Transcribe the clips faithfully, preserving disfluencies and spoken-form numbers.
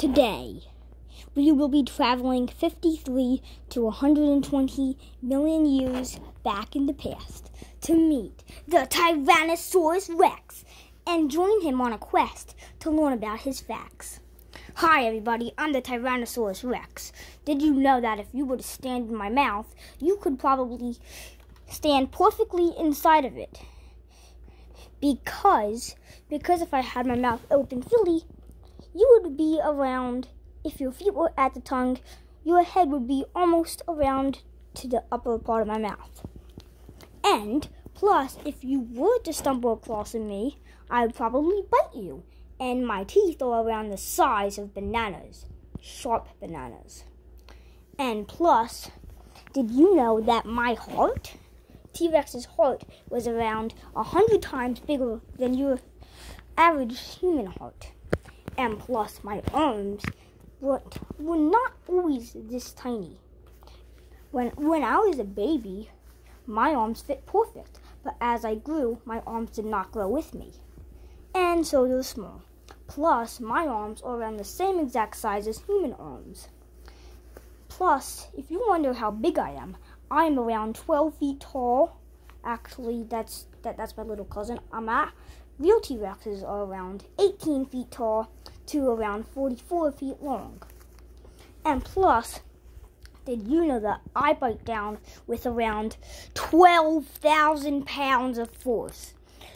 Today, we will be traveling fifty-three to one hundred twenty million years back in the past to meet the Tyrannosaurus Rex and join him on a quest to learn about his facts. Hi everybody, I'm the Tyrannosaurus Rex. Did you know that if you were to stand in my mouth, you could probably stand perfectly inside of it? Because, because if I had my mouth open fully, you would be around, if your feet were at the tongue, your head would be almost around to the upper part of my mouth. And, plus, if you were to stumble across me, I would probably bite you. And my teeth are around the size of bananas, sharp bananas. And plus, did you know that my heart, T-Rex's heart, was around a hundred times bigger than your average human heart? And plus, my arms were, were not always this tiny. When, when I was a baby, my arms fit perfect. But as I grew, my arms did not grow with me. And so they're small. Plus, my arms are around the same exact size as human arms. Plus, if you wonder how big I am, I'm around twelve feet tall. Actually, that's that, that's my little cousin. I'm at real T-Rexes are around eighteen feet tall to around forty-four feet long. And plus, did you know that I bite down with around twelve thousand pounds of force?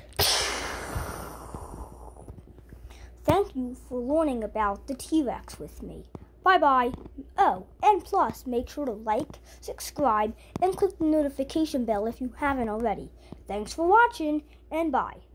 Thank you for learning about the T-Rex with me. Bye-bye. Oh, and plus, make sure to like, subscribe, and click the notification bell if you haven't already. Thanks for watching, and bye.